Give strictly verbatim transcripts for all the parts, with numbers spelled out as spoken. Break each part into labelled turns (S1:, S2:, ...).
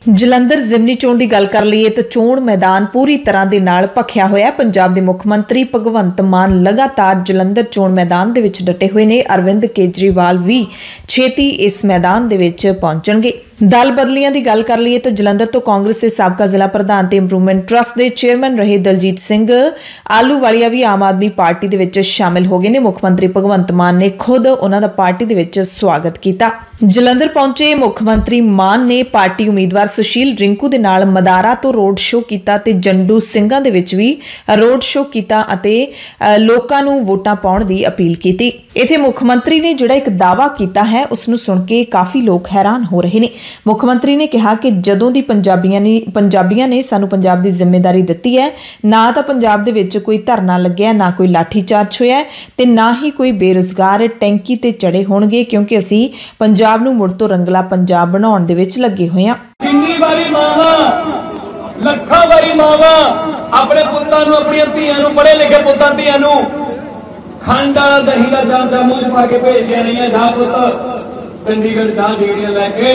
S1: ਜਲੰਧਰ ਜ਼ਿਮਨੀ ਚੋਣ ਦੀ ਗੱਲ ਕਰ ਲਈਏ ਤਾਂ ਚੋਣ ਮੈਦਾਨ ਪੂਰੀ ਤਰ੍ਹਾਂ ਦੇ ਨਾਲ ਭਖਿਆ ਹੋਇਆ। ਪੰਜਾਬ ਦੇ ਮੁੱਖ ਮੰਤਰੀ ਭਗਵੰਤ ਮਾਨ ਲਗਾਤਾਰ ਜਲੰਧਰ ਚੋਣ ਮੈਦਾਨ ਦੇ ਵਿੱਚ ਡਟੇ ਹੋਏ ਨੇ। ਅਰਵਿੰਦ ਕੇਜਰੀਵਾਲ ਵੀ ਛੇਤੀ ਇਸ ਮੈਦਾਨ ਦੇ ਵਿੱਚ ਪਹੁੰਚਣਗੇ। दल बदलियां की गल कर लीए तो जलंधर तो कांग्रेस के साबका जिला प्रधान ते इंप्रूवमेंट ट्रस्ट के चेयरमैन रहे दलजीत सिंह आलूवालिया भी आम आदमी पार्टी दे विच शामिल हो गए ने। मुख्यमंत्री भगवंत मान ने खुद उन्हां दा पार्टी दे विच स्वागत किया। जलंधर पहुंचे मुख्यमंत्री मान ने पार्टी उम्मीदवार सुशील रिंकू दे नाल मदारा तो रोड शो किया ते जंडू सिंघां दे विच भी रोड शो किया अते लोकां नूं वोटां पाउण दी अपील की। इत्थे मुख्यमंत्री ने जिहड़ा एक दावा किया है उसनूं सुण के काफ़ी लोग हैरान हो रहे ने। मुख्यमंत्री ने कहा कि जदों दी पंजाबियां ने पंजाबियां ने सानू पंजाब दी जिम्मेदारी दित्ती है, ना तो पंजाब दे विच कोई धरना लग्या, ना कोई लाठीचार्ज होया ते ना ही कोई बेरोजगार टैंकी ते चढ़े होणगे, क्योंकि असीं पंजाब नूं मुड़ तो रंगला पंजाब बनाउण दे विच लगे होए हां।
S2: किन्नी वारी मावां लखां वारी मावां अपने पुत्तां नूं अपणीआं धीआं नूं पढ़े लिखे पुत्तां धीआं नूं खंड वाला दही का चांचा मूँह पा के भेज दिया नहीं है। जहां पुत चंडीगढ़ जहां डिग्रियां लैके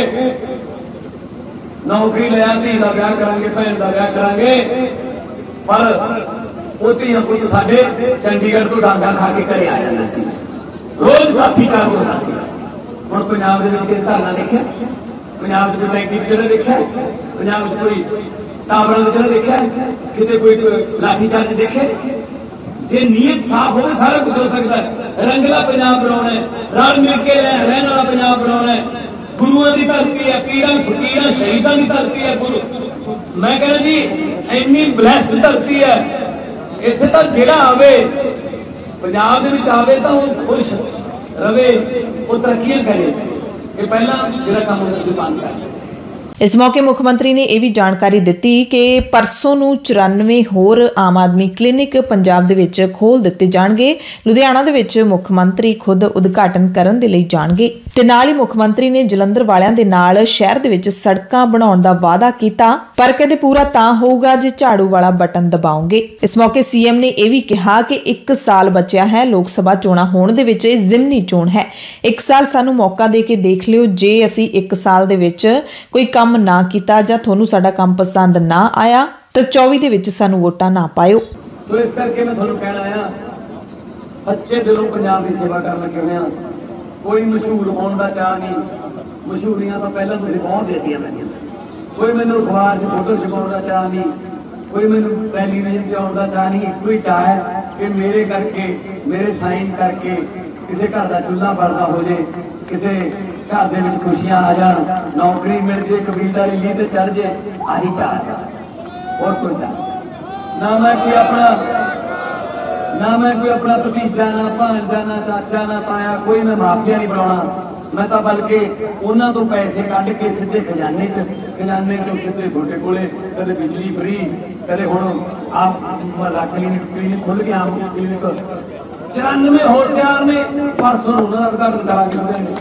S2: नौकरी लिया, धी का ब्याह करांगे, भैन का ब्याह करांगे, पर वो धियां पुत साडे चंडीगढ़ तो डांगा खा के घरे आ जाना सी, रोज काफी काम होना सी। हुण पंजाब दे विच किसी धरना देखिआ? पंजाब च कोई टैंकी चढ़े देखिआ? पंजाब च कोई टावरां ते चढ़े देखिआ? किते कोई लाठीचार्ज देखे? जे नीयत साफ हो सारा कुछ हो सकता है। रंगला पंजाब बनाना है, रल मिल के रहने वाला पंजाब बनाना है। गुरुओं की धरती है, पीरां फकीरां शहीदां की धरती है। गुरु मैं कहना जी इन्नी ब्लैस्ड धरती है, इत्थे तां जिहड़ा आवे पंजाब दे विच आवे तां वो खुश रवे, वो तरक्कियां करे। ये पहला जिहड़ा काम होंदा सी बंद कर।
S1: इस मौके मुख्यमंत्री ने यह भी जानकारी दी कि परसों नूं चौरानवे होर आम आदमी क्लिनिक पंजाब दे विच खोल दिते जाणगे। लुधियाना दे विच मुख्यमंत्री खुद उद्घाटन करन दे लई जाणगे ते नाल ही मुख्यमंत्री ने जलंधर वालियां दे नाल शहर दे विच सड़कां बनाउण दा वादा कीता, पर कहते पूरा तां होऊगा जे झाड़ू वाला बटन दबाओगे। इस मौके सीएम ने यह भी कहा कि एक साल बचिया है लोक सभा चोणां होण दे विच, जिमनी चोण है, एक साल सानू मौका दे के देख लिओ। जे असीं एक साल दे विच कोई काम ना किया जां तुहानू साडा काम पसंद ना आया तो चौबी दे विच सानू वोटां ना पाइओ।
S2: सो इस करके मैं तुहानू कहण आया सच्चे दिलों पंजाब की सेवा करन लगे होए हां। कोई मशहूर होने का चाह नहीं, मशहूरियां तो पहले तुसीं बहुत देतियां मैनूं। कोई मैनूं अखबार च फोटो छपाउण का चाह नहीं, कोई मैनूं टेलीविजन ते आउण का चाह नहीं। एक ही चाह है कि मेरे करके मेरे साइन करके किसी घर का चूल्हा बलदा हो जाए, किसी घर दे विच खुशियां आ जाण, नौकरी मिल जाए, कबीलदारी लीह ते चढ़ जाए, आही चाह है और कोई चाह ना। मैं कोई अपना ना मैं कोई अपना भतीजा ना भांजा ना चाचा ना ताया, कोई मैं माफिया नहीं बनाउणा। मैं तो बल्कि उन्हां तो पैसे कढ के सीधे खजाने च खजाने चों सीधे तुहाडे कोले, कदे बिजली फ्री, कदे हुण आप क्लिनिक क्लिनिक खुल के आम क्लिनिक चौरानवे होर तैयार ने, परसों उन्हां दा उद्घाटन करांगे।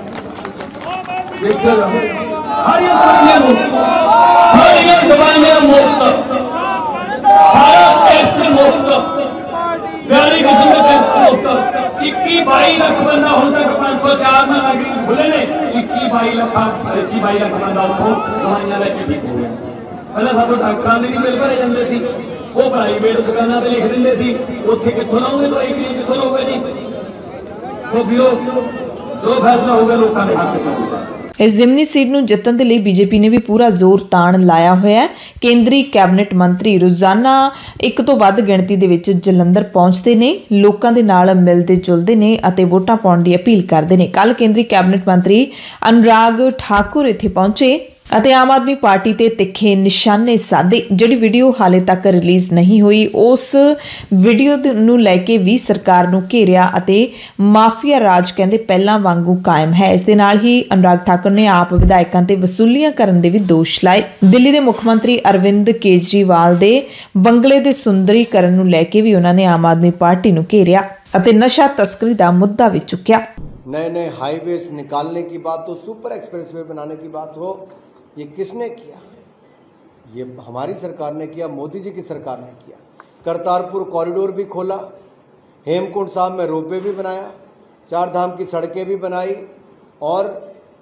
S2: देखिए सारियां दवाइयां मुफ्त, सारियां दवाइयां मुफ्त, सारा टेस्ट मुफ्त, गाड़ी किस्म का टेस्ट मुफ्त। इक्की बाई लख बंदा हुण तक पांच सौ चार में लगी खुले ने, इक्की बाई लख इक्की बाई लख बंदा उठो दवाइयां लेके ठीक हो गया। पहले साडे डॉक्टरां दे नहीं बिल भरे जांदे सी, वो प्राइवेट दुकानां ते लिख दिंदे सी, उत्थे कित्थों लाओगे दवाई, गरीब कित्थों लओगे जी। सो बीरो जो फैसला होगा लोगों के हक च होगा।
S1: इस जिमनी सीट नूं जितण दे लई बीजेपी ने भी पूरा जोर ताण लाया होया है। केंद्रीय कैबिनेट मंत्री रोजाना एक तो वध गिणती दे विच जलंधर पहुंचते ने, लोकां दे नाल मिलदे जुलदे ने अते वोटां पाउण दी अपील करदे ने। कल केंद्रीय कैबिनेट मंत्री अनुराग ठाकुर इत्थे पहुंचे ਅਤੇ आम आदमी पार्टी ते तिखे निशाने साधे। जिहड़ी वीडियो हाले तक रिलीज़ नहीं हुई उस वीडियो नूं लैके भी सरकार नूं घेरिया अते माफिया राज कहंदे पहलां वांगू कायम है। इस दे नाल ही अनुराग ठाकुर ने आप विधायकां ते वसूलियां करन दे भी दोष लाए। दिल्ली दे मुख मंत्री अरविंद केजरीवाल दे बंगले दे सुंदरीकरण नूं लैके भी उन्हां ने आम आदमी पार्टी नूं घेरिया अते नशा तस्करी दा मुद्दा भी चुक्या।
S3: नए नए हाईवेज निकालने की बात हो, सुपर एक्सप्रेसवे बनाने की बात हो, ये किसने किया? ये हमारी सरकार ने किया, मोदी जी की सरकार ने किया। करतारपुर कॉरिडोर भी खोला, हेमकुंड साहब में रोपवे भी बनाया, चार धाम की सड़कें भी बनाई और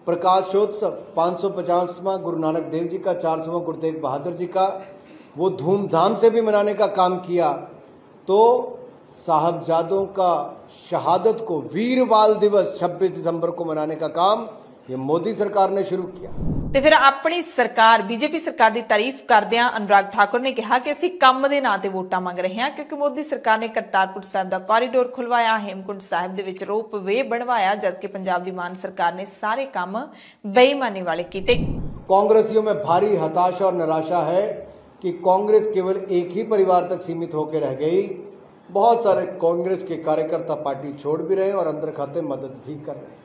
S3: प्रकाशोत्सव पाँच सौ पचासवां गुरु नानक देव जी का, चार सौवां गुरु तेग बहादुर जी का, वो धूमधाम से भी मनाने का काम किया। तो साहबजादों का शहादत को वीरबाल दिवस छब्बीस दिसंबर को मनाने का काम ये मोदी सरकार ने शुरू किया।
S1: ਤੇ ਫਿਰ ਆਪਣੀ ਸਰਕਾਰ ਬੀਜੇਪੀ ਸਰਕਾਰ ਦੀ ਤਾਰੀਫ ਕਰਦਿਆਂ ਅਨੁਰਾਗ ਠਾਕੁਰ ਨੇ ਕਿਹਾ ਕਿ ਅਸੀਂ ਕੰਮ ਦੇ ਨਾਂ ਤੇ ਵੋਟਾਂ ਮੰਗ ਰਹੇ ਹਾਂ, ਕਿਉਂਕਿ ਮੋਦੀ ਸਰਕਾਰ ਨੇ ਕਰਤਾਰਪੁਰ ਸਾਹਿਬ ਦਾ ਕੋਰੀਡੋਰ ਖੁਲਵਾਇਆ, ਹੇਮਕੁੰਟ ਸਾਹਿਬ ਦੇ ਵਿੱਚ ਰੋਪਵੇ ਬਣਵਾਇਆ, ਜਦਕਿ ਪੰਜਾਬ ਦੀ ਮਾਨ ਸਰਕਾਰ ਨੇ ਸਾਰੇ ਕੰਮ ਬੇਈਮਾਨੀ ਵਾਲੇ ਕੀਤੇ।
S3: कांग्रेसियों में भारी हताशा और निराशा है कि कांग्रेस केवल एक ही परिवार तक सीमित होकर रह गई। बहुत सारे कांग्रेस के कार्यकर्ता पार्टी छोड़ भी रहे हैं और अंदर खाते मदद भी कर रहे हैं।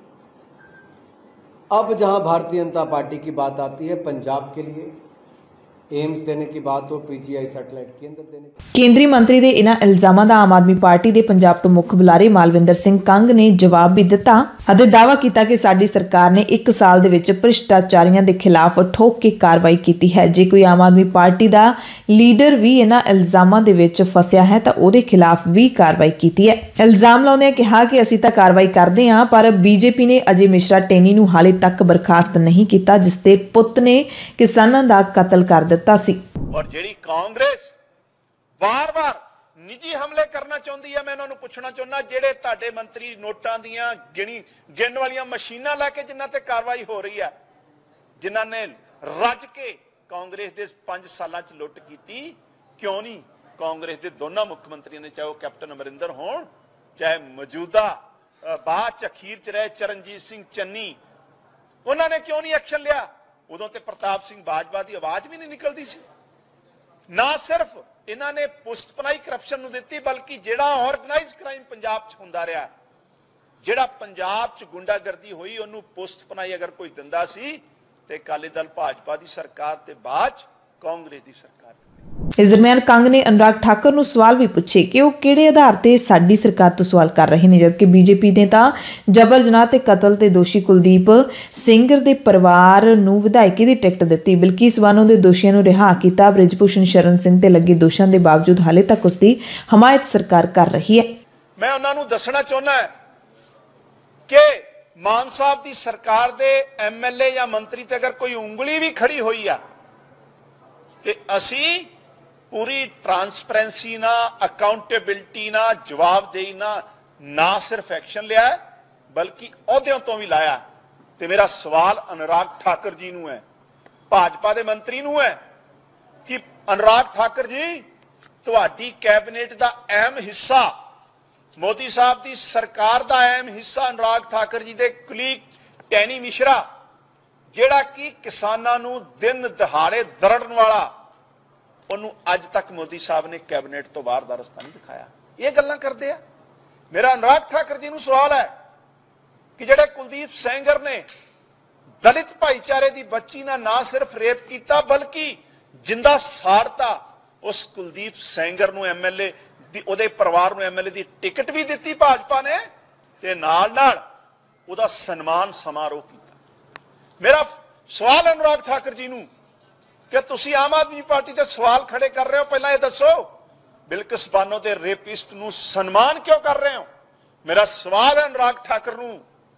S3: अब जहां भारतीय जनता पार्टी की बात आती है, पंजाब के लिए एम्स देने की बात हो, पीजीआई सैटेलाइट केंद्र देने की।
S1: ਕੇਂਦਰੀ ਮੰਤਰੀ ਦੇ ਇਹਨਾਂ ਇਲਜ਼ਾਮਾਂ ਦਾ ਆਮ ਆਦਮੀ ਪਾਰਟੀ ਦੇ ਪੰਜਾਬ ਤੋਂ ਮੁੱਖ ਬੁਲਾਰੇ ਮਾਲਵਿੰਦਰ ਸਿੰਘ ਕੰਗ ਨੇ ਜਵਾਬ ਵੀ ਦਿੱਤਾ ਅਤੇ ਦਾਅਵਾ ਕੀਤਾ ਕਿ ਸਾਡੀ ਸਰਕਾਰ ਨੇ ਇੱਕ ਸਾਲ ਦੇ ਵਿੱਚ ਭ੍ਰਿਸ਼ਟਾਚਾਰੀਆਂ ਦੇ ਖਿਲਾਫ ਠੋਕ ਕੇ ਕਾਰਵਾਈ ਕੀਤੀ ਹੈ। ਜੇ ਕੋਈ ਆਮ ਆਦਮੀ ਪਾਰਟੀ ਦਾ ਲੀਡਰ ਵੀ ਇਹਨਾਂ ਇਲਜ਼ਾਮਾਂ ਦੇ ਵਿੱਚ ਫਸਿਆ ਹੈ ਤਾਂ ਉਹਦੇ ਖਿਲਾਫ ਵੀ ਕਾਰਵਾਈ ਕੀਤੀ ਹੈ। ਇਲਜ਼ਾਮ ਲਾਉਂਦੇ ਕਿਹਾ ਕਿ ਅਸੀਂ ਤਾਂ ਕਾਰਵਾਈ ਕਰਦੇ ਹਾਂ, ਪਰ ਬੀਜੇਪੀ ਨੇ ਅਜੇ ਮਿਸ਼ਰਾ ਟੈਨੀ ਨੂੰ ਹਾਲੇ ਤੱਕ ਬਰਖਾਸਤ ਨਹੀਂ ਕੀਤਾ, ਜਿਸ ਦੇ ਪੁੱਤ ਨੇ ਕਿਸਾਨਾਂ ਦਾ ਕਤਲ ਕਰ ਦਿੱਤਾ।
S4: और ਜਿਹੜੀ ਕਾਂਗਰਸ ਵਾਰ-ਵਾਰ ਨਿੱਜੀ ਹਮਲੇ ਕਰਨਾ ਚਾਹੁੰਦੀ ਹੈ, ਮੈਂ ਉਹਨਾਂ ਨੂੰ ਪੁੱਛਣਾ ਚਾਹੁੰਦਾ, ਜਿਹੜੇ ਤੁਹਾਡੇ ਮੰਤਰੀ ਨੋਟਾਂ ਦੀਆਂ ਗਿਣੀ ਗਿਣਨ ਵਾਲੀਆਂ ਮਸ਼ੀਨਾਂ ਲੈ ਕੇ ਜਿਨ੍ਹਾਂ ਤੇ ਕਾਰਵਾਈ ਹੋ ਰਹੀ ਹੈ, ਜਿਨ੍ਹਾਂ ਨੇ ਰੱਜ ਕੇ ਕਾਂਗਰਸ ਦੇ ਪੰਜ ਸਾਲਾਂ 'ਚ ਲੁੱਟ ਕੀਤੀ, ਕਿਉਂ ਨਹੀਂ ਕਾਂਗਰਸ ਦੇ ਦੋਨਾਂ ਮੁੱਖ ਮੰਤਰੀਆਂ ਨੇ, ਚਾਹੇ ਉਹ ਕੈਪਟਨ ਅਮਰਿੰਦਰ ਹੋਣ, ਚਾਹੇ ਮੌਜੂਦਾ ਬਾਅਦ 'ਚ ਅਖੀਰ 'ਚ ਰਹੇ ਚਰਨਜੀਤ ਸਿੰਘ ਚੰਨੀ, ਉਹਨਾਂ ਨੇ ਕਿਉਂ ਨਹੀਂ ਐਕਸ਼ਨ ਲਿਆ? ਉਦੋਂ ਤੇ ਪ੍ਰਤਾਪ ਸਿੰਘ ਬਾਜਵਾ ਦੀ ਆਵਾਜ਼ ਵੀ ਨਹੀਂ ਨਿਕਲਦੀ ਸੀ। ਨਾ ਸਿਰਫ ਇਹਨਾਂ ਨੇ ਪੁਸਤਪਨਾਈ ਕਰਪਸ਼ਨ ਨੂੰ ਦਿੱਤੀ, ਬਲਕਿ ਜਿਹੜਾ ਆਰਗੇਨਾਈਜ਼ ਕ੍ਰਾਈਮ ਪੰਜਾਬ 'ਚ ਹੁੰਦਾ ਰਿਹਾ, ਜਿਹੜਾ ਪੰਜਾਬ 'ਚ ਗੁੰਡਾਗਰਦੀ ਹੋਈ, ਉਹਨੂੰ ਪੁਸਤਪਨਾਈ ਅਗਰ ਕੋਈ ਦਿੰਦਾ ਸੀ ਤੇ ਅਕਾਲੀ ਦਲ ਭਾਜਪਾ ਦੀ ਸਰਕਾਰ ਤੇ ਬਾਅਦ 'ਚ ਕਾਂਗਰਸ ਦੀ ਸਰਕਾਰ। ਇਸ ਦਰਮਿਆਨ ਕੰਗ ਨੇ ਅਨੁਰਾਗ ਠਾਕੁਰ ਨੂੰ ਸਵਾਲ ਵੀ ਪੁੱਛੇ ਕਿ ਉਹ ਕਿਹੜੇ ਆਧਾਰ ਤੇ ਸਾਡੀ ਸਰਕਾਰ ਤੋਂ ਸਵਾਲ ਕਰ ਰਹੇ ਨੇ, ਜਦਕਿ ਬੀਜੇਪੀ ਨੇ ਤਾਂ ਜਬਰ ਜਨਾਹ ਤੇ ਕਤਲ ਤੇ ਦੋਸ਼ੀ ਕੁਲਦੀਪ ਸਿੰਘਰ ਦੇ ਪਰਿਵਾਰ ਨੂੰ ਵਿਧਾਇਕੀ ਦੀ ਟਿਕਟ ਦਿੱਤੀ। ਬਿਲਕਿਸ ਬਾਨੋ ਦੇ ਦੋਸ਼ੀਆਂ ਨੂੰ ਰਿਹਾ ਕੀਤਾ। ਬ੍ਰਿਜਭੂਸ਼ਣ ਸ਼ਰਨ ਸਿੰਘ ਤੇ ਲੱਗੇ ਦੋਸ਼ਾਂ ਦੇ ਬਾਵਜੂਦ ਹਾਲੇ ਤੱਕ ਉਸ ਦੀ ਹਮਾਇਤ ਸਰਕਾਰ ਕਰ ਰਹੀ ਹੈ। ਮੈਂ ਉਹਨਾਂ ਨੂੰ ਦੱਸਣਾ ਚਾਹੁੰਦਾ ਕਿ ਮਾਨ ਸਾਹਿਬ ਦੀ ਸਰਕਾਰ ਦੇ ਐਮਐਲਏ ਜਾਂ ਮੰਤਰੀ ਤੇ ਅਗਰ ਕੋਈ ਉਂਗਲੀ ਵੀ ਖੜੀ ਹੋਈ ਆ ਤੇ ਅਸੀਂ पूरी ट्रांसपेरेंसी ना, अकाउंटेबिलिटी ना, जवाबदेही ना, ना सिर्फ एक्शन लिया है बल्कि अहुदों तो भी लाया। ते मेरा सवाल अनुराग ठाकुर जी नूं है, भाजपा दे मंत्री नूं है कि अनुराग ठाकुर जी, तुहाडी कैबिनेट दा अहम हिस्सा, मोदी साहब दी सरकार दा अहम हिस्सा अनुराग ठाकुर जी दे कुलीग टैनी मिश्रा, जिहड़ा कि किसानां नूं दिन दिहाड़े दरड़न वाला, ਉਹਨੂੰ ਅੱਜ ਤੱਕ ਮੋਦੀ ਸਾਹਿਬ ਨੇ ਕੈਬਨਿਟ ਤੋਂ ਬਾਹਰ ਦਾ ਰਸਤਾ ਨਹੀਂ ਦਿਖਾਇਆ। ਇਹ ਗੱਲਾਂ ਕਰਦੇ ਆ। ਮੇਰਾ ਅਨੁਰਾਗ ਠਾਕੁਰ ਜੀ ਨੂੰ ਸਵਾਲ ਹੈ ਕਿ ਜਿਹੜੇ ਕੁਲਦੀਪ ਸੈਂਗਰ ਨੇ ਦਲਿਤ ਭਾਈਚਾਰੇ ਦੀ ਬੱਚੀ ਨਾਲ ਨਾ ਸਿਰਫ ਰੇਪ ਕੀਤਾ ਬਲਕਿ ਜਿੰਦਾ ਸਾੜਤਾ, ਉਸ ਕੁਲਦੀਪ ਸੈਂਗਰ ਨੂੰ ਐਮਐਲਏ ਦੀ, ਉਹਦੇ ਪਰਿਵਾਰ ਨੂੰ ਐਮਐਲਏ ਦੀ ਟਿਕਟ ਵੀ ਦਿੱਤੀ ਭਾਜਪਾ ਨੇ ਤੇ ਨਾਲ ਨਾਲ ਉਹਦਾ ਸਨਮਾਨ ਸਮਾਰੋਹ ਕੀਤਾ। ਮੇਰਾ ਸਵਾਲ ਅਨੁਰਾਗ ਠਾਕੁਰ ਜੀ ਨੂੰ कि तुसी आम आदमी पार्टी ते सवाल खड़े कर रहे हो, पहला ये दसो बिल्किस बानो ते रेपिस्ट नूं सन्मान क्यों कर रहे हो? मेरा सवाल है अनुराग ठाकुर नूं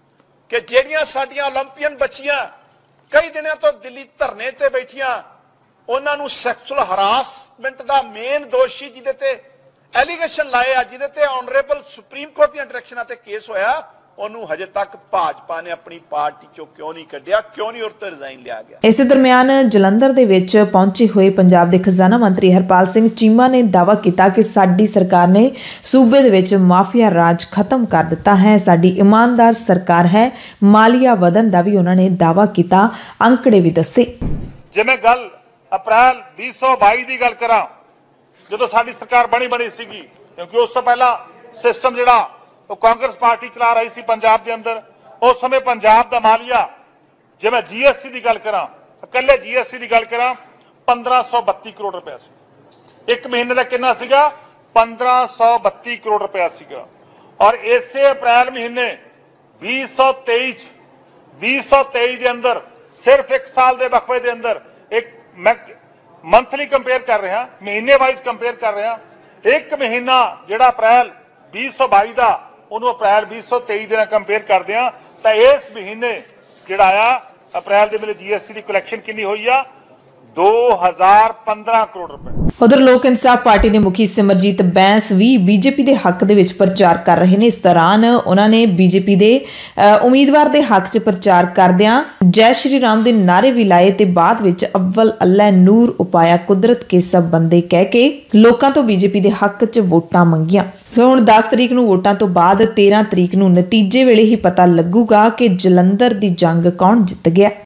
S4: कि जेड़ियां साडियां ओलंपियन बच्चियां कई दिनों तो दिल्ली धरने ते बैठियां, उन्हां नूं सैक्सुअल हरासमेंट दा मेन दोषी जिहदे ते एलीगेशन लाए आ, जिहदे ते ऑनरेबल सुप्रीम कोर्ट दी डायरैक्शनां ते केस होया, ਉਹਨੂੰ ਹਜੇ ਤੱਕ ਭਾਜਪਾ ਨੇ ਆਪਣੀ ਪਾਰਟੀ ਚੋਂ ਕਿਉਂ ਨਹੀਂ ਕੱਢਿਆ, ਕਿਉਂ ਨਹੀਂ ਉਰਤੇ ਰਿਜ਼ਾਈਨ ਲਿਆ ਗਿਆ? ਇਸੇ ਦਰਮਿਆਨ ਜਲੰਧਰ ਦੇ ਵਿੱਚ ਪਹੁੰਚੇ ਹੋਏ ਪੰਜਾਬ ਦੇ ਖਜ਼ਾਨਾ ਮੰਤਰੀ ਹਰਪਾਲ ਸਿੰਘ ਚੀਮਾ ਨੇ ਦਾਅਵਾ ਕੀਤਾ ਕਿ ਸਾਡੀ ਸਰਕਾਰ ਨੇ ਸੂਬੇ ਦੇ ਵਿੱਚ ਮਾਫੀਆ ਰਾਜ ਖਤਮ ਕਰ ਦਿੱਤਾ ਹੈ, ਸਾਡੀ ਇਮਾਨਦਾਰ ਸਰਕਾਰ ਹੈ। ਮਾਲੀਆ ਵਧਣ ਦਾ ਵੀ ਉਹਨਾਂ ਨੇ ਦਾਅਵਾ ਕੀਤਾ, ਅੰਕੜੇ ਵੀ ਦੱਸੇ। ਜੇ ਮੈਂ ਗੱਲ ਅਪ੍ਰੈਲ ਵੀਹ ਸੌ ਬਾਈ ਦੀ ਗੱਲ ਕਰਾਂ, ਜਦੋਂ ਸਾਡੀ ਸਰਕਾਰ ਬਣੀ ਬਣੀ ਸੀਗੀ, ਕਿਉਂਕਿ ਉਸ ਤੋਂ ਪਹਿਲਾਂ ਸਿਸਟਮ ਜਿਹੜਾ ਉਹ ਕਾਂਗਰਸ ਪਾਰਟੀ ਚਲਾ ਰਹੀ ਸੀ ਪੰਜਾਬ ਦੇ ਅੰਦਰ, ਉਸ ਸਮੇਂ ਪੰਜਾਬ ਦਾ ਮਾਲੀਆ, ਜੇ ਮੈਂ ਜੀਐਸਟੀ ਦੀ ਗੱਲ ਕਰਾਂ, ਇਕੱਲੇ ਜੀਐਸਟੀ ਦੀ ਗੱਲ ਕਰਾਂ, ਪੰਦਰਾਂ ਸੌ ਬੱਤੀ ਕਰੋੜ ਰੁਪਇਆ ਸੀ। ਇੱਕ ਮਹੀਨੇ ਦਾ ਕਿੰਨਾ ਸੀਗਾ? ਪੰਦਰਾਂ ਸੌ ਬੱਤੀ ਕਰੋੜ ਰੁਪਇਆ ਸੀਗਾ। ਔਰ ਇਸੇ ਅਪ੍ਰੈਲ ਮਹੀਨੇ ਵੀਹ ਸੌ ਤੇਈ ਚ ਵੀਹ ਸੌ ਤੇਈ ਦੇ ਅੰਦਰ, ਸਿਰਫ ਇੱਕ ਸਾਲ ਦੇ ਵਕਫੇ ਦੇ ਅੰਦਰ, ਇੱਕ ਮੈਂ ਮੰਥਲੀ ਕੰਪੇਅਰ ਕਰ ਰਿਹਾ, ਮਹੀਨੇ ਵਾਈਜ਼ ਕੰਪੇਅਰ ਕਰ ਰਿਹਾ, ਇੱਕ ਮਹੀਨਾ ਜਿਹੜਾ ਅਪ੍ਰੈਲ ਵੀਹ ਸੌ ਬਾਈ ਦਾ ਉਹਨੂੰ ਅਪ੍ਰੈਲ ਵੀਹ ਸੌ ਤੇਈ ਦੇ ਨਾਲ ਕੰਪੇਅਰ ਕਰਦੇ ਆ ਤਾਂ ਇਸ ਮਹੀਨੇ
S5: ਜਿਹੜਾ ਆਇਆ ਅਪ੍ਰੈਲ ਦੇ ਵੇਲੇ ਜੀਐਸਟੀ ਦੀ ਕਲੈਕਸ਼ਨ ਕਿੰਨੀ ਹੋਈ ਆ दो हज़ार पंद्रह करोड़ रुपए।
S1: उधर लोक इंसाफ पार्टी के मुखी सिमरजीत बैंस भी बीजेपी के हक दे विच प्रचार कर रहे हैं। इस दौरान उन्होंने बीजेपी के उम्मीदवार के हक च प्रचार करदियां जय श्री राम के नारे भी लाए ते बाद विच अव्वल अल्लाह नूर उपाया कुदरत के सब बंदे कह के लोकां तो बीजेपी के हक च वोटां मंगियां। सो हुण दस तरीक नूं वोटां तो बाद तेरह तरीक नूं नतीजे वेले ही पता लगूगा कि जलंधर की जंग कौन जित गया।